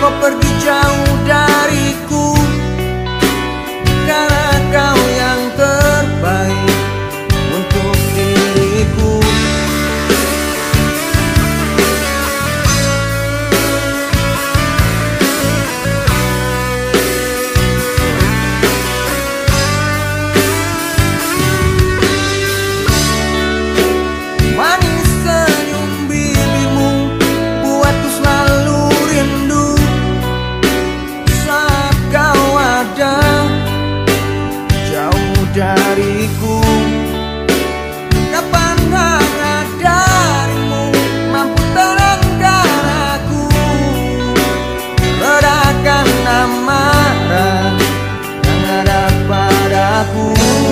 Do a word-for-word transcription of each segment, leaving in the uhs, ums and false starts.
kau pergi jauh dariku, karena kau yang terbaik untuk diriku. Manis senyum bibirmu buatku selalu rindu saat kau ada jauh dariku. Kapan hangat darimu mampu terangkan aku, redakan amarah yang ada padaku.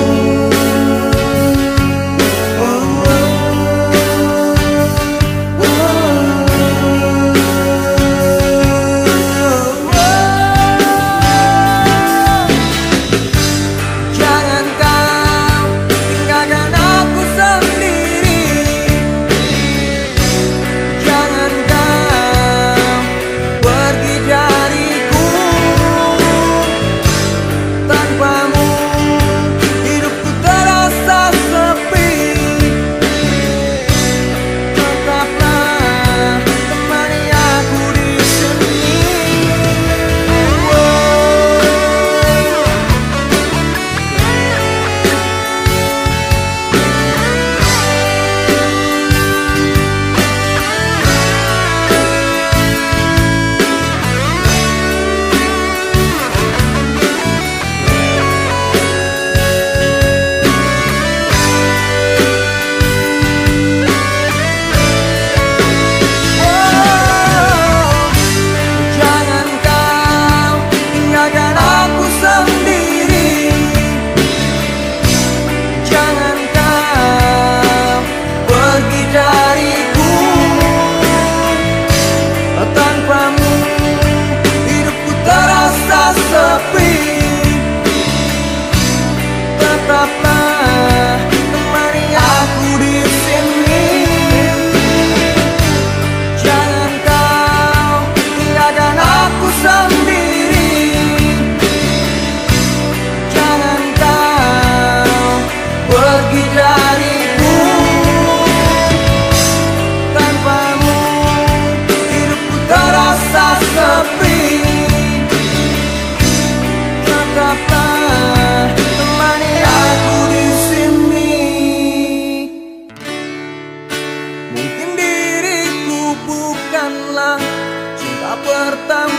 Tetaplah temani aku di sini. Jangan kau tinggalkan aku sendiri. Jangan kau pergi dariku. Tanpamu hidupku terasa sepi. Tetaplah temani aku di sini. Mungkin diriku bukanlah cinta pertama